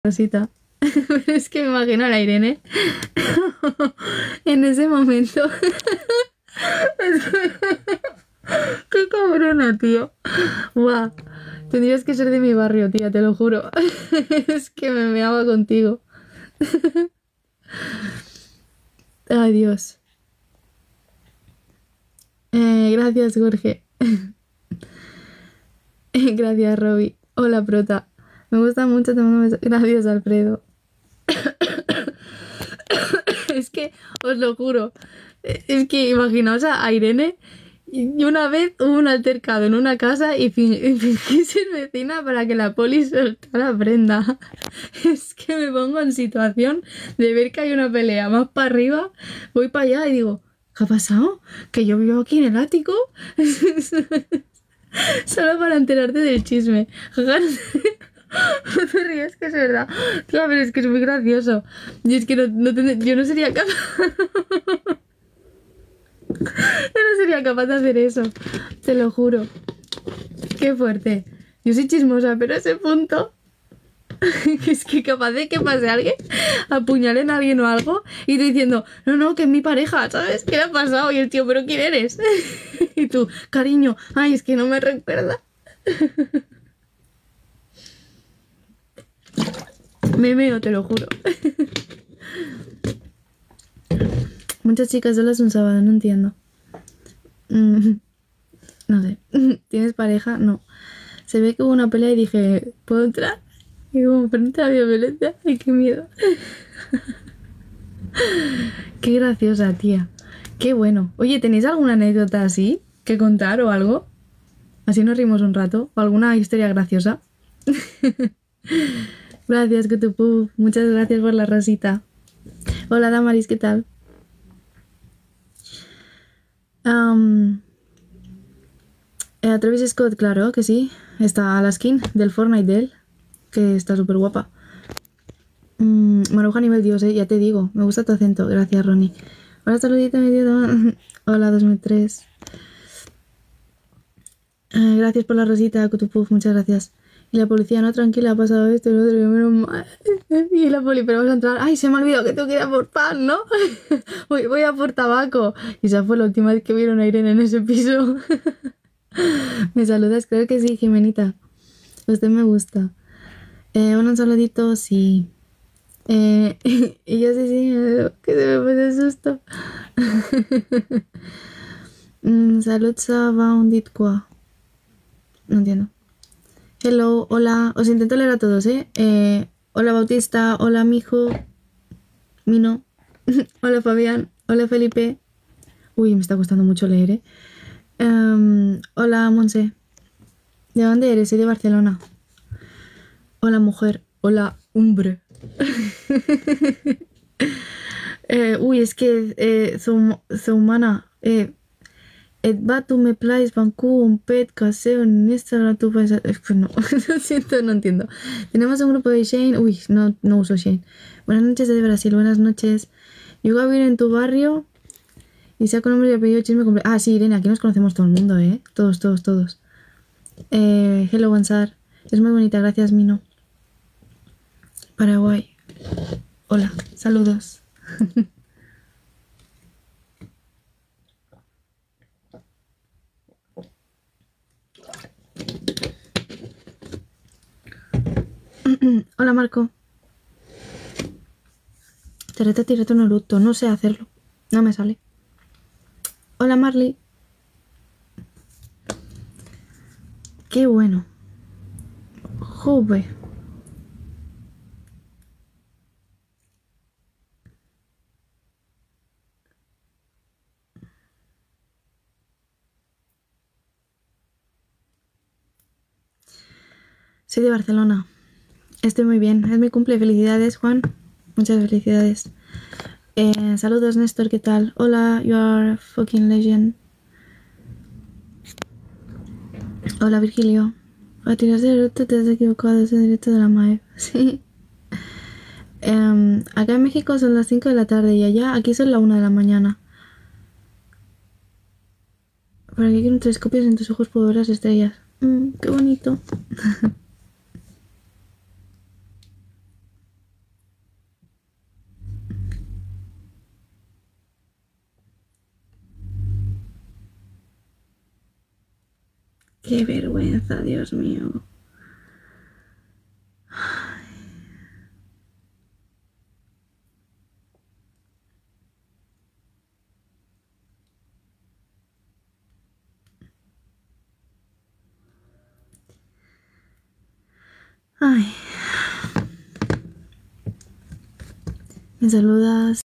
Rosita. Pero es que me imagino a la Irene en ese momento. Es que... Qué cabrona, tío. Buah. Tendrías que ser de mi barrio, tía, te lo juro. Es que me meaba contigo. Ay, Dios. Gracias, Jorge. Gracias, Robbie. Hola, prota. Me gusta mucho tu mensaje. Gracias, Alfredo. Es que, os lo juro. Es que imaginaos a Irene. Y una vez hubo un altercado en una casa y fingí ser vecina para que la poli soltara prenda. Es que me pongo en situación de ver que hay una pelea más para arriba. Voy para allá y digo, ¿qué ha pasado? ¿Que yo vivo aquí en el ático? Solo para enterarte del chisme. No te ríes, que es verdad. Tía, pero es que es muy gracioso. Y es que yo no sería capaz. Yo no sería capaz de hacer eso. Te lo juro. Qué fuerte. Yo soy chismosa, pero a ese punto. Es que capaz de que pase alguien, apuñalen a alguien o algo, y tú diciendo, no, que es mi pareja, ¿sabes? ¿Qué le ha pasado? Y el tío, ¿pero quién eres? Y tú, cariño, ay, es que no me recuerda. Me meo, te lo juro. Muchas chicas solas un sábado, no entiendo. No sé. ¿Tienes pareja? No. Se ve que hubo una pelea y dije, ¿puedo entrar? Y como frente a la violencia, ay, qué miedo. Qué graciosa, tía. Qué bueno. Oye, ¿tenéis alguna anécdota así que contar o algo? Así nos rimos un rato. ¿O alguna historia graciosa? Gracias, Kutupuf. Muchas gracias por la rosita. Hola, Damaris, ¿qué tal? Travis Scott, claro que sí. Está la skin del Fortnite de él, que está súper guapa. Maruja nivel Dios, ya te digo. Me gusta tu acento. Gracias, Ronnie. Hola, saludita, mi Dios. Hola, 2003. Gracias por la rosita, Kutupuf. Muchas gracias. Y la policía, no, tranquila, ha pasado esto y lo otro, menos mal. Y la poli, pero vamos a entrar. Ay, se me ha olvidado que tengo que ir a por pan, ¿no? voy a por tabaco. Y esa fue la última vez que vieron a Irene en ese piso. ¿Me saludas? Creo que sí, Jimenita. Usted me gusta. Un saludito, sí. Y yo sí, que se me fue ese susto. Salud, ça va un dit quoi. No entiendo. Hello, hola. Os intento leer a todos, hola, Bautista. Hola, mijo. Mino. Hola, Fabián. Hola, Felipe. Uy, me está costando mucho leer, hola, Monse. ¿De dónde eres? Soy de Barcelona. Hola, mujer. Hola, hombre. Uy, es que Zoumana. Et va, tú me plais, Vancouver, un pet, caseo en Instagram, tú puedes... Pues no, lo siento, no entiendo. Tenemos un grupo de Shane. Uy, no uso Shane. Buenas noches desde Brasil, buenas noches. Yo voy a vivir en tu barrio y saco nombre y apellido chisme completo. Ah, sí, Irene, aquí nos conocemos todo el mundo, Todos. Hello, Gonzar. Es muy bonita, gracias, Mino. Paraguay. Hola, saludos. Hola, Marco. Tirate un eructo. No sé hacerlo. No me sale. Hola, Marley. Qué bueno. Joder. Soy de Barcelona. Estoy muy bien. Es mi cumple. Felicidades, Juan. Muchas felicidades. Saludos, Néstor. ¿Qué tal? Hola, you are fucking legend. Hola, Virgilio. A tirar de eructo te has equivocado. Es el directo de la MAEF. Sí. Acá en México son las 5 de la tarde y allá, aquí son la 1 de la mañana. Por aquí con un telescopio en tus ojos puedo ver las estrellas. Qué bonito. Qué vergüenza, Dios mío. Ay. Me saludas.